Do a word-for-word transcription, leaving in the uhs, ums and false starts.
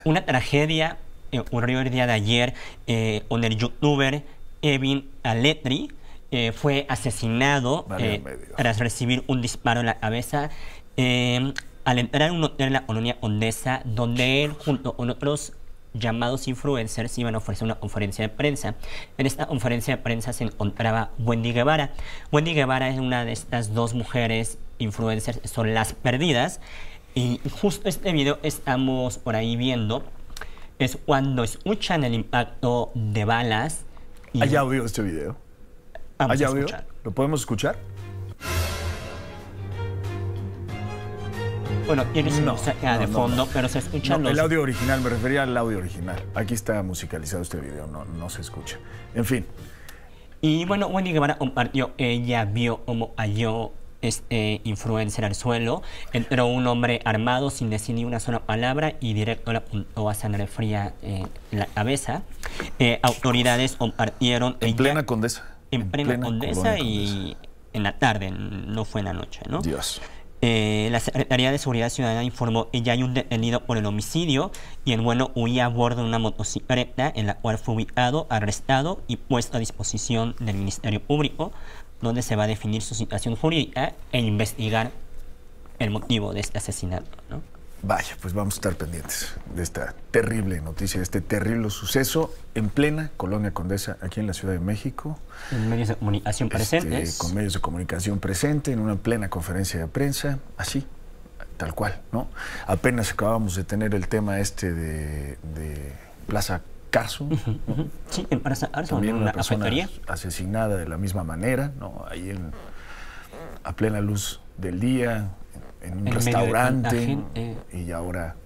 Una tragedia eh, ocurrió el día de ayer, eh, donde el youtuber Evin Aletri eh, fue asesinado eh, tras recibir un disparo en la cabeza eh, al entrar en un hotel en la colonia Condesa, donde él, junto con otros llamados influencers, iban a ofrecer una conferencia de prensa. En esta conferencia de prensa se encontraba Wendy Guevara. Wendy Guevara es una de estas dos mujeres influencers, son las perdidas. Y justo este video estamos por ahí viendo, es cuando escuchan el impacto de balas. Y ¿Hay audio este video? ¿Hay audio? ¿Lo podemos escuchar? Bueno, tiene su no, música no, de no, fondo, no. pero se escucha. No, el audio original, me refería al audio original. Aquí está musicalizado este video, no, no se escucha. En fin. Y bueno, Wendy Guevara compartió, ella vio cómo cayó este influencer al suelo. Entró un hombre armado sin decir ni una sola palabra y directo le apuntó a sangre fría eh, en la cabeza. Eh, autoridades compartieron... En ella, plena Condesa. En, en plena, plena Condesa y Condesa. En la tarde, no fue en la noche, ¿no? Dios. Eh, la Secretaría de Seguridad Ciudadana informó que ya hay un detenido por el homicidio y el bueno huía a bordo de una motocicleta en la cual fue ubicado, arrestado y puesto a disposición del Ministerio Público, donde se va a definir su situación jurídica e investigar el motivo de este asesinato, ¿no? Vaya, pues vamos a estar pendientes de esta terrible noticia, de este terrible suceso en plena Colonia Condesa, aquí en la Ciudad de México. En medios de comunicación presentes. Este, con medios de comunicación presentes, en una plena conferencia de prensa, así, tal cual, ¿no? Apenas acabamos de tener el tema este de, de Plaza Carso. Uh-huh, uh-huh. ¿No? Sí, en Plaza Carso, también una, una persona afectaría. asesinada de la misma manera, ¿no? Ahí en, a plena luz del día, en un en restaurante, medio de tanta gente. Y ahora